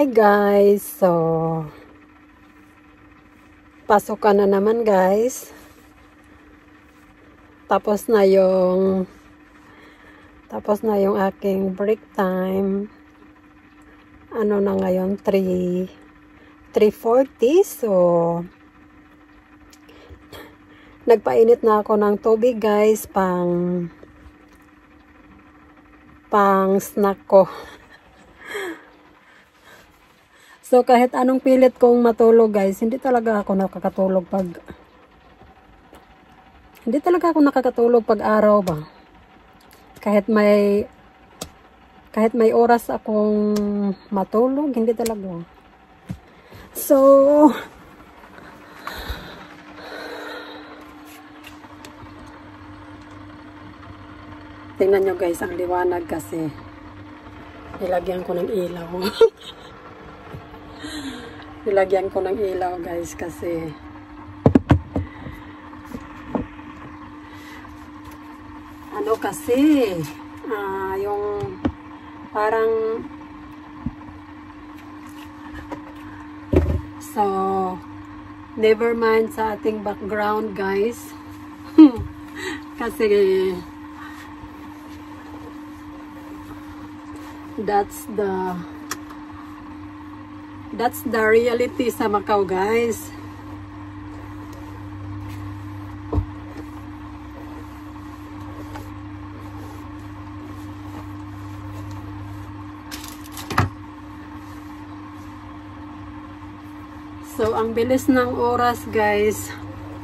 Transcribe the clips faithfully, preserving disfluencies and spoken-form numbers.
Hi guys, so pasukan na naman guys. Tapos na yung tapos na yung aking break time. Ano na ngayon, three forty. So nagpainit na ako ng tubig guys, pang pang snack ko. So, kahit anong pilit kong matulog guys, hindi talaga ako nakakatulog pag hindi talaga ako nakakatulog pag araw ba. Kahit may kahit may oras akong matulog, hindi talaga. So, tingnan nyo guys, ang liwanag kasi nilagyan ko ng ilaw. Nilagyan ko ng ilaw guys kasi ano kasi uh, yung parang so never mind sa ating background guys. Kasi that's the That's the reality sa Macau guys. So, ang bilis ng oras guys.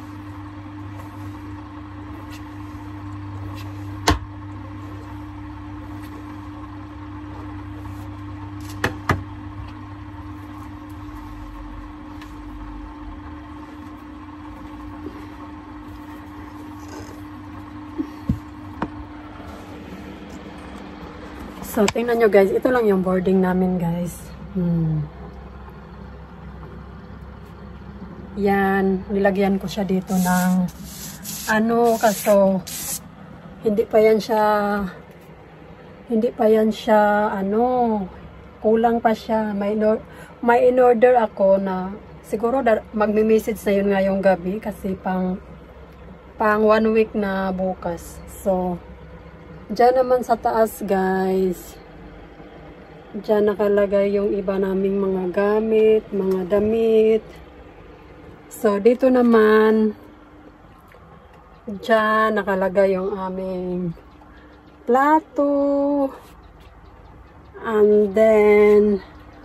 So, tingnan nyo guys. Ito lang yung boarding namin guys. Hmm. Yan. Nilagyan ko siya dito ng ano, kaso hindi pa yan siya hindi pa yan siya ano, kulang pa siya. May, may in-order ako na siguro magme-message na yun ngayong gabi kasi pang pang one week na bukas. So, diyan naman sa taas guys, diyan nakalagay yung iba naming mga gamit, mga damit. So dito naman, diyan nakalagay yung aming plato. And then,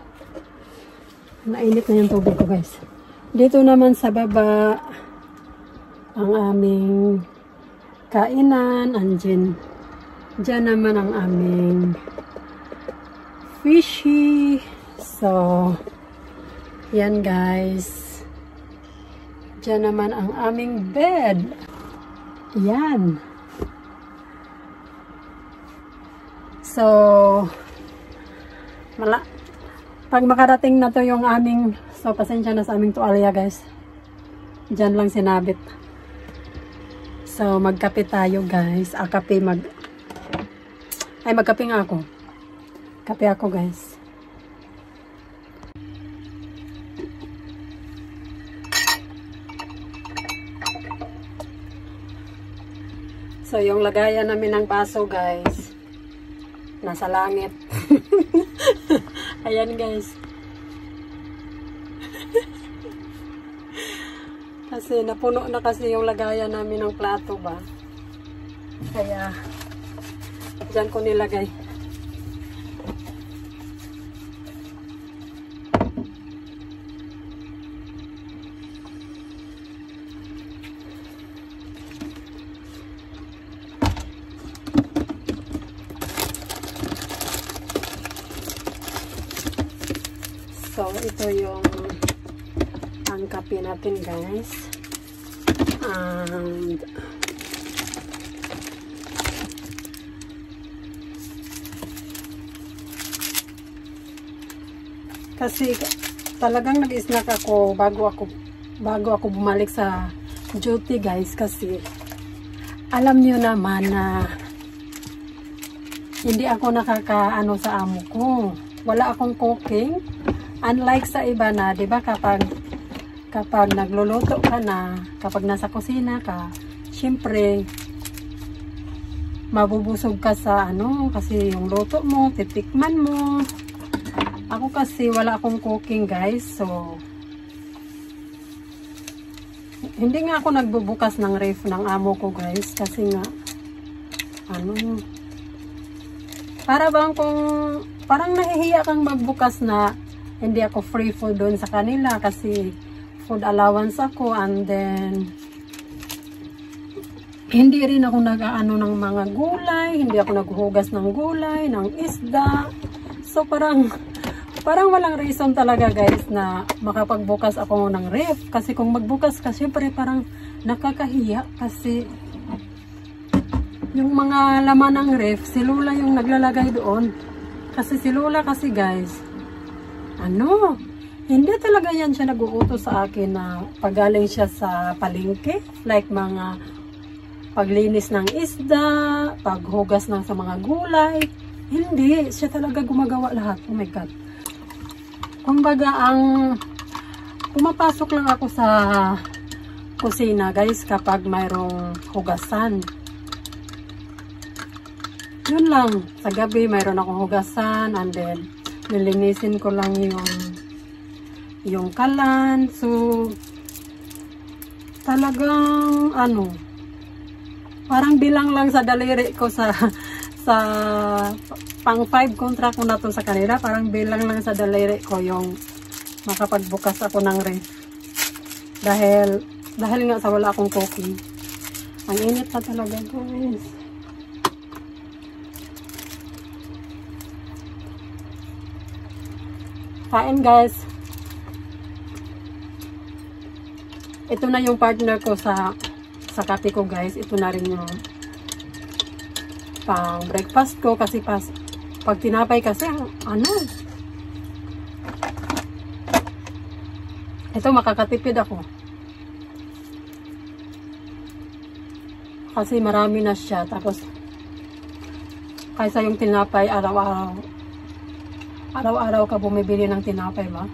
nainit na yung tubig ko guys. Dito naman sa baba, ang aming kainan, andyan. Diyan naman ang aming fishy. So, yan guys. Diyan naman ang aming bed. Yan. So, mala pag makarating na to yung aming, so pasensya na sa aming tuwalya guys. Diyan lang sinabit. So, magkape tayo guys. Ah, kape mag Ay, magkape nga ako. Kape ako, guys. So, yung lagayan namin ng paso, guys, nasa langit. Ayan, guys. Kasi napuno na kasi yung lagayan namin ng plato ba. Kaya diyan ko nilagay. So, ito yung ang kape natin guys. And kasi talagang nag-snack ako bago ako bago ako bumalik sa duty guys, kasi alam niyo naman na hindi ako nakakaano sa amo ko. Wala akong cooking. Unlike sa iba na, 'di ba, kapag kapag nagluluto ka na, kapag nasa kusina ka, syempre mabubusog ka sa ano, kasi yung luto mo, titikman mo. Ako kasi wala akong cooking, guys. So hindi nga ako nagbubukas ng ref ng amo ko, guys, kasi nga ano, para bang kung parang nahihiya kang magbukas na hindi ako free food doon sa kanila kasi food allowance ako, and then hindi rin ako nag-aano ng mga gulay, hindi ako naghuhugas ng gulay, ng isda. So parang parang walang reason talaga, guys, na makapagbukas ako ng ref. Kasi kung magbukas ka, syempre parang nakakahiya kasi yung mga laman ng ref, si Lola yung naglalagay doon. Kasi si Lola kasi, guys, ano, hindi talaga yan siya nag-uutos sa akin na pagaling siya sa palengke. Like mga paglinis ng isda, paghugas ng sa mga gulay. Hindi, siya talaga gumagawa lahat. Oh my God. Kumbaga, ang pumapasok lang ako sa kusina, guys, kapag mayroong hugasan. Yun lang. Sa gabi, mayroon akong hugasan, and then nilinisin ko lang yung yung kalan. So talagang ano, parang bilang lang sa daliri ko sa sa pang five contract ko na to sa kanila. Parang bilang lang sa daliri ko yung makapagbukas ako ng ref. Dahil dahil nga sa wala akong cooking. Ang init na talaga, guys. Kain, guys. Ito na yung partner ko sa sa kape ko, guys. Ito na rin yung pang breakfast ko kasi pas pag tinapay kasi ano, ito makakatipid ako kasi marami na siya, tapos kaysa yung tinapay araw-araw araw-araw ka bumibili ng tinapay ba.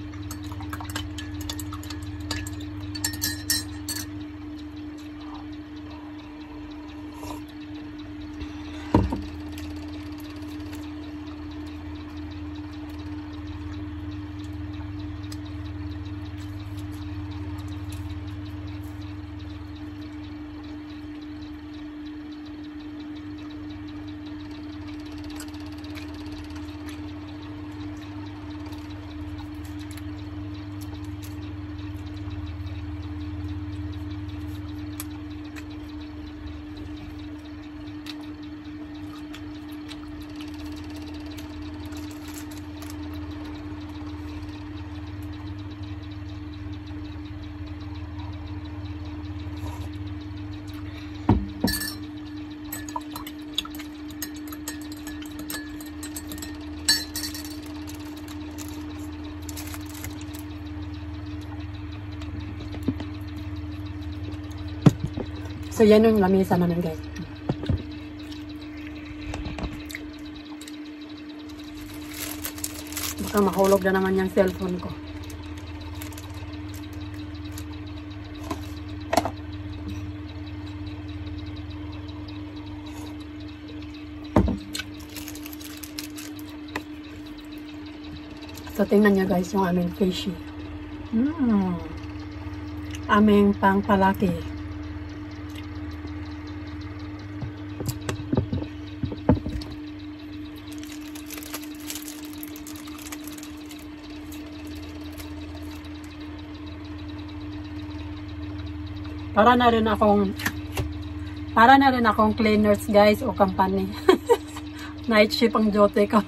So, yan yung lamesa namin, guys. Baka mahulog na naman yung cellphone ko. So, tingnan nyo, guys, yung aming fishy. Mm. Aming pangpalaki. Para na rin akong para na rin akong cleaners, guys, o company. Night shift ang jote ko.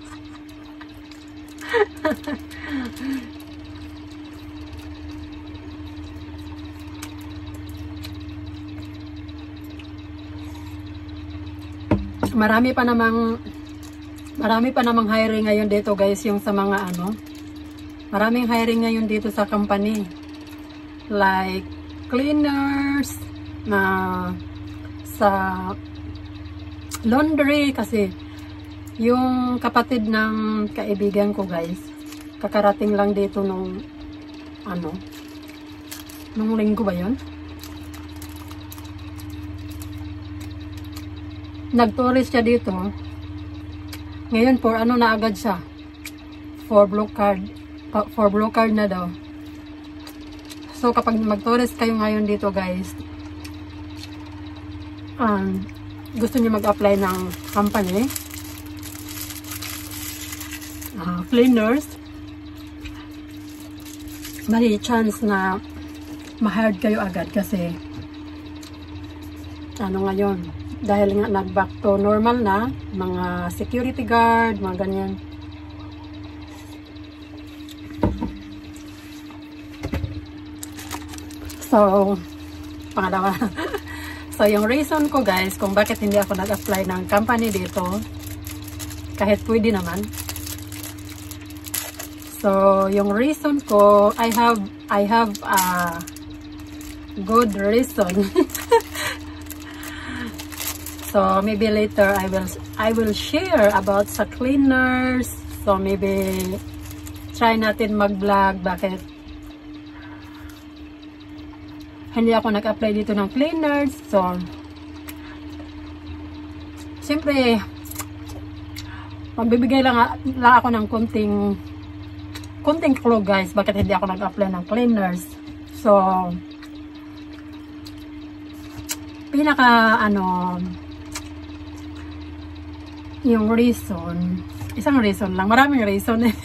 Marami pa namang marami pa namang hiring ngayon dito, guys, yung sa mga ano. Maraming hiring ngayon dito sa company. Like cleaners na sa laundry, kasi yung kapatid ng kaibigan ko, guys, kakarating lang dito nung ano, nung linggo ba yun? Nag-tourist siya dito. Ngayon for ano na agad siya, for blue card, for blue card na daw. So kapag mag-tourist kayo ngayon dito guys, um, gusto niyo mag-apply ng company, uh, cleaners, may chance na ma-hired kayo agad kasi ano ngayon, dahil nga nag-back to normal na, mga security guard, mga ganyan. So, pangalawa. So, yung reason ko guys, kung bakit hindi ako nag-apply ng company dito, kahit pwede naman. So, yung reason ko, I have, I have a good reason. So, maybe later, I will, I will share about sa cleaners. So, maybe, try natin mag-vlog, bakit hindi ako nag-apply dito ng cleaners. So, siyempre, magbibigay lang, lang ako ng konting, konting clue guys, bakit hindi ako nag-apply ng cleaners. So, pinaka, ano, yung reason, isang reason lang, maraming reason eh.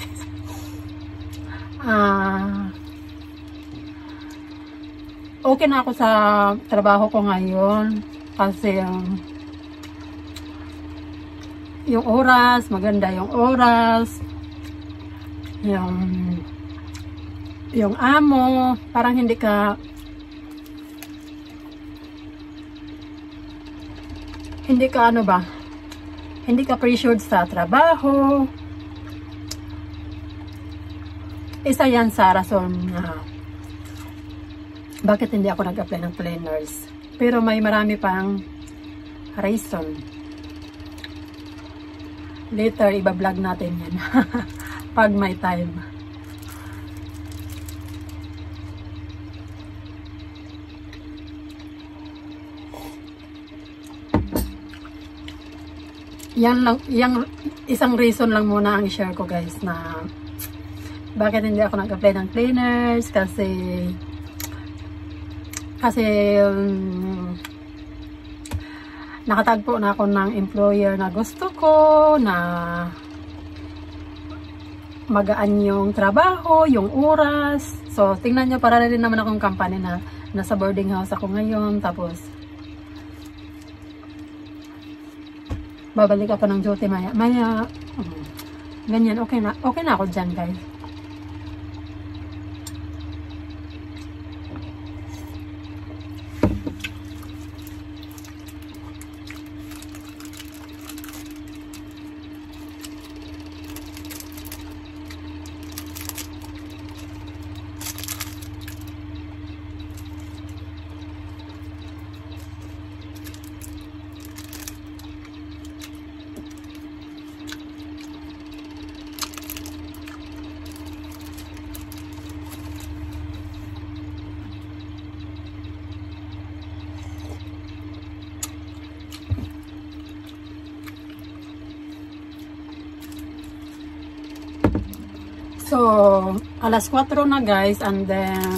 Ah, okay na ako sa trabaho ko ngayon kasi um, yung oras, maganda yung oras, yung yung amo, parang hindi ka hindi ka ano ba, hindi ka pressured sa trabaho. Isa yan sa rason na bakit hindi ako nag-apply ng cleaners. Pero may marami pang reason. Later, iba-vlog natin yan. Pag may time. Yan lang, yung isang reason lang muna ang i-share ko guys na bakit hindi ako nag-apply ng cleaners kasi Kasi um, nakatagpo na ako ng employer na gusto ko, na magaan yung trabaho, yung oras. So, tingnan nyo, para rin naman akong company na nasa boarding house ako ngayon. Tapos, babalik ako ng duty maya. Maya, um, ganyan, okay na, okay na ako dyan guys. So, alas kwatro na guys, and then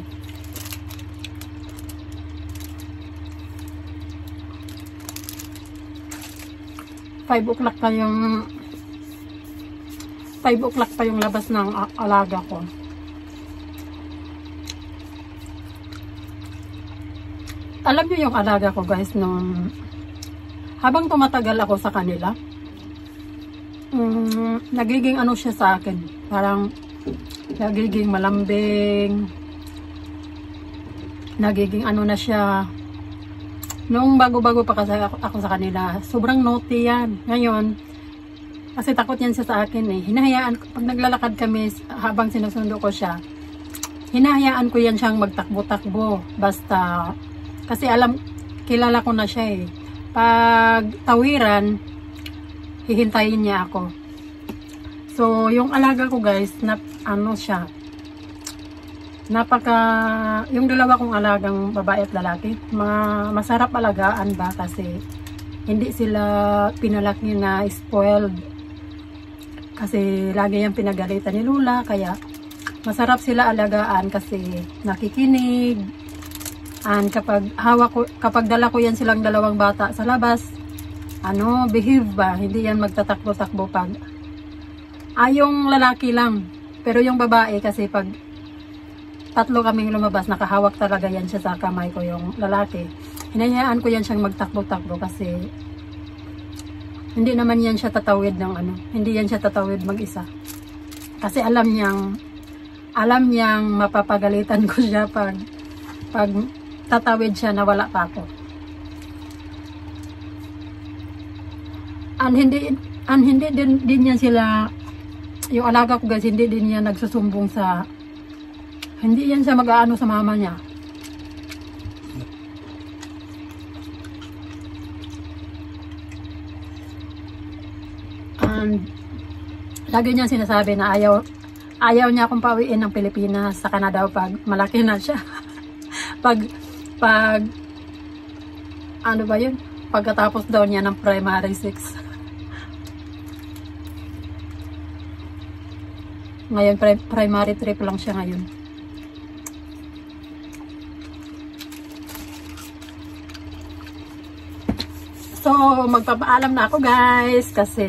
five o'clock pa yung five o'clock pa yung labas ng alaga ko. Alam niyo yung alaga ko guys, nung habang tumatagal ako sa kanila, um, nagiging ano siya sa akin, parang nagiging malambing, nagiging ano na siya. Noong bago-bago pa kasi ako, ako sa kanila, sobrang naughty yan. Ngayon, kasi takot yan siya sa akin eh. Hinahayaan ko, pag naglalakad kami habang sinusundo ko siya, hinahayaan ko yan siyang magtakbo-takbo. Basta, kasi alam, kilala ko na siya eh. Pag tawiran, hihintayin niya ako. So, yung alaga ko guys, na, ano siya, napaka, yung dalawa kong alagang babae at lalaki, ma, masarap alagaan ba kasi hindi sila pinalaki na spoiled. Kasi lagi yung pinagalitan ni Lula, kaya masarap sila alagaan kasi nakikinig. And kapag hawak ko, kapag dala ko yan silang dalawang bata sa labas, ano, behave ba? Hindi yan magtatakbo-takbo pag ah, yung lalaki lang. Pero yung babae kasi pag tatlo kaming lumabas, nakahawak talaga yan siya sa kamay ko, yung lalaki. Hinayaan ko yan siyang magtakbo-takbo kasi hindi naman yan siya tatawid ng ano, hindi yan siya tatawid mag-isa. Kasi alam niyang alam niyang mapapagalitan ko siya pag pag tatawid siya na wala pa ako. And hindi and hindi din din yan sila, yung alaga ko guys, hindi din yan nagsusumbong sa, hindi yan siya mag-aano sa mama niya. And lagi niya sinasabi na ayaw ayaw niya akong pawiin ng Pilipinas sa Canada pag malaki na siya. pag pag ano ba yun? Pagkatapos daw niya ng primary six. Ngayon pri primary three lang siya ngayon. So, magpapaalam na ako guys kasi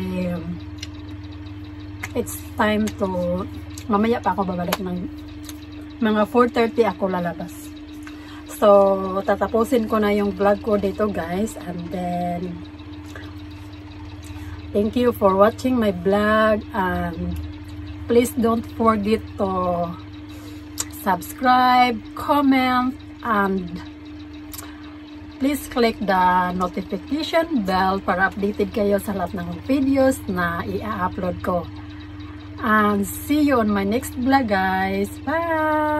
it's time to, mamaya pa ako babalik ng mga four thirty ako lalabas. So, tatapusin ko na yung vlog ko dito guys, and then thank you for watching my vlog, and please don't forget to subscribe, comment, and please click the notification bell para updated kayo sa lahat ng videos na i-upload ko. And see you on my next vlog guys. Bye!